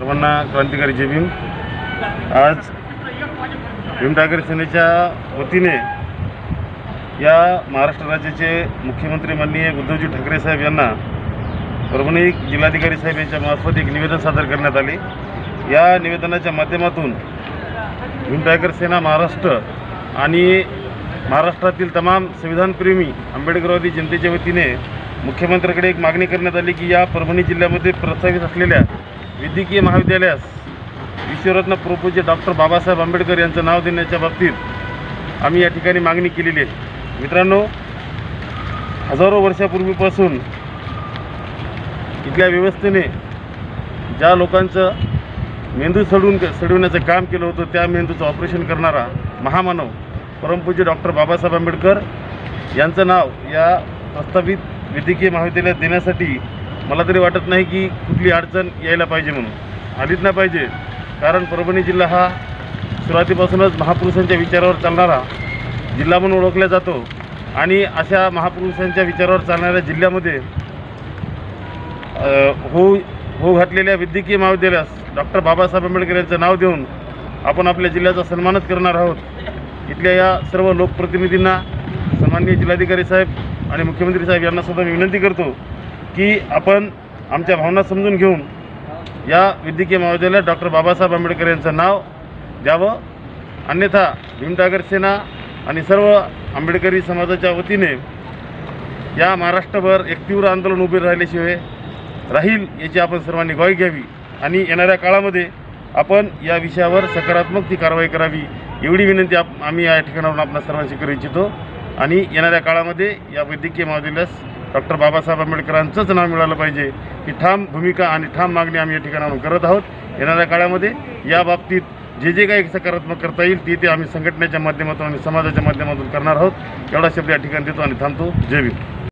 सर्वांना क्रांतिकारी जय भीम। आज भीम टाकर सेनेच्या वतीने या महाराष्ट्र राज्याचे मुख्यमंत्री माननीय उद्धवजी ठाकरे साहेब यांना परभणी जिल्हाधिकारी साहेब यांच्या मार्फत एक निवेदन सादर करण्यात आले। या निवेदनाच्या माध्यमातून भीम टाकर सेना महाराष्ट्र आणि महाराष्ट्रातील तमाम संविधानप्रेमी आंबेडकरवादी जनतेच्या वतीने मुख्यमंत्र्यांकडे एक मागणी करण्यात आली की या परभणी जिल्ह्यामध्ये प्रस्तावित असलेल्या वैद्यकीय महाविद्यालयास विश्वरत्न प्रोपूज्य डॉक्टर बाबासाहेब आंबेडकर यांचं नाव देण्याच्या बाबतीत आम्ही या ठिकाणी मागणी केलेली आहे। मित्रांनो, हजारो वर्षापूर्वीपासून इथल्या व्यवस्थेने ज्या लोकांचं मेंदू सडवण्याचं काम केलं होतं त्या मेंदूचं ऑपरेशन करणारा महामानव परमपूज्य डॉक्टर बाबासाहेब आंबेडकर यांचं नाव या प्रस्तावित वैद्यकीय महाविद्यालयात देण्यासाठी मला तरी वाटत नाही की कुठली अडचण यायला पाहिजे, म्हणून आलीच नाही पाहिजे। कारण परभणी जिल्हा हा सुरुवातीपासूनच महापुरुषांच्या विचारावर चालणारा जिल्हा म्हणून ओळखला जातो आणि अशा महापुरुषांच्या विचारावर चालणाऱ्या जिल्ह्यामध्ये हो घातलेल्या वैद्यकीय महाविद्यालयास डॉक्टर बाबासाहेब आंबेडकर यांचं नाव देऊन आपण आपल्या जिल्ह्याचा सन्मानच करणार आहोत। इथल्या या सर्व लोकप्रतिनिधींना, सन्माननीय जिल्हाधिकारी साहेब आणि मुख्यमंत्री साहेब यांना सुद्धा मी विनंती करतो की आपण आमच्या भावना समजून घेऊन या वैद्यकीय महाविद्यालयात डॉक्टर बाबासाहेब आंबेडकर यांचं नाव द्यावं, अन्यथा भीम टाकर सेना आणि सर्व आंबेडकरी समाजाच्या वतीने या महाराष्ट्रभर एक तीव्र आंदोलन उभे राहिल्याशिवाय राहील याची आपण सर्वांनी ग्वाही घ्यावी आणि येणाऱ्या काळामध्ये आपण या विषयावर सकारात्मक ती कारवाई करावी एवढी विनंती आम्ही या ठिकाणावरून आपल्या सर्वांशी करू इच्छितो। आणि येणाऱ्या काळामध्ये या वैद्यकीय महाविद्यालयास डॉक्टर बाबासाहेब आंबेडकरांचंच नाव मिळालं पाहिजे ही ठाम भूमिका आणि ठाम मागणी आम्ही या ठिकाणावरून करत आहोत। येणाऱ्या काळामध्ये या बाबतीत जे काही सकारात्मक करता येईल ते आम्ही संघटनेच्या माध्यमातून आणि समाजाच्या माध्यमातून करणार आहोत। एवढा शब्द या ठिकाणी देतो आणि थांबतो। जय भीम।